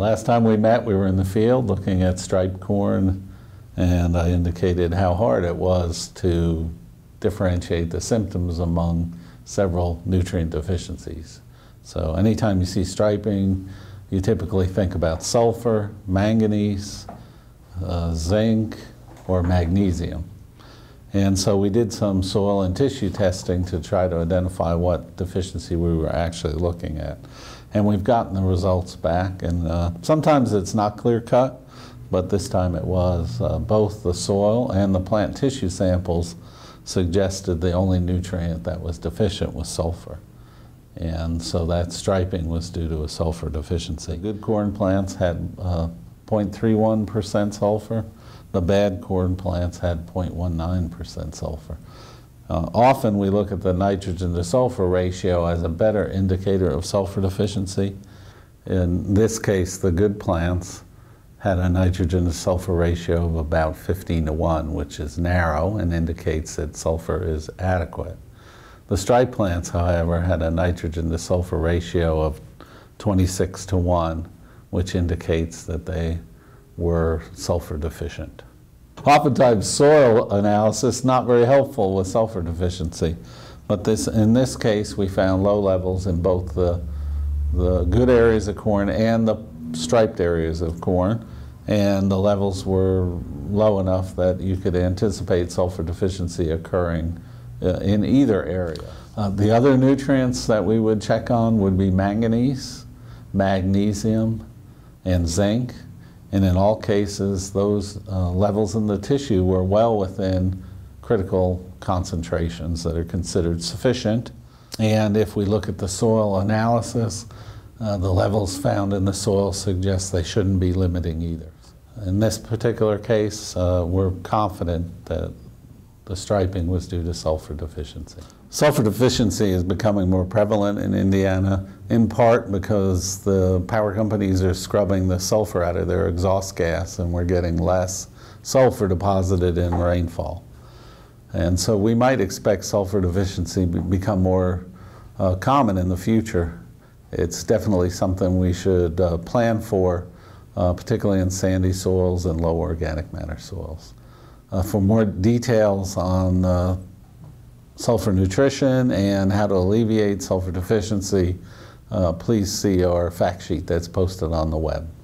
Last time we met, we were in the field looking at striped corn, and I indicated how hard it was to differentiate the symptoms among several nutrient deficiencies. So anytime you see striping, you typically think about sulfur, manganese, zinc, or magnesium. And so we did some soil and tissue testing to try to identify what deficiency we were actually looking at. And we've gotten the results back, and sometimes it's not clear-cut, but this time it was. Both the soil and the plant tissue samples suggested the only nutrient that was deficient was sulfur. And so that striping was due to a sulfur deficiency. Good corn plants had 0.31% sulfur. The bad corn plants had 0.19% sulfur. Often we look at the nitrogen to sulfur ratio as a better indicator of sulfur deficiency. In this case, the good plants had a nitrogen to sulfur ratio of about 15:1, which is narrow and indicates that sulfur is adequate. The striped plants, however, had a nitrogen to sulfur ratio of 26:1, which indicates that they were sulfur deficient. Oftentimes soil analysis is not very helpful with sulfur deficiency, but in this case we found low levels in both the good areas of corn and the striped areas of corn, and the levels were low enough that you could anticipate sulfur deficiency occurring in either area. The other nutrients that we would check on would be manganese, magnesium, and zinc. And in all cases, those levels in the tissue were well within critical concentrations that are considered sufficient. And if we look at the soil analysis, the levels found in the soil suggest they shouldn't be limiting either. In this particular case, we're confident that the striping was due to sulfur deficiency. Sulfur deficiency is becoming more prevalent in Indiana, in part because the power companies are scrubbing the sulfur out of their exhaust gas, and we're getting less sulfur deposited in rainfall. And so we might expect sulfur deficiency to become more common in the future. It's definitely something we should plan for, particularly in sandy soils and low organic matter soils. For more details on sulfur nutrition and how to alleviate sulfur deficiency, please see our fact sheet that's posted on the web.